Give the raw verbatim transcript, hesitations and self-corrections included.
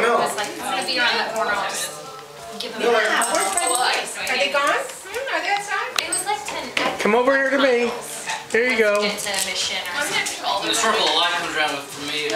know. was like, it's gonna be around that corner. I'll just give them. No, a I- well, I guess Are they gone? Hmm, are they outside? It was like ten. Come over here to me. There you go. Get to Mission or something. The circle of life comes around with, for me.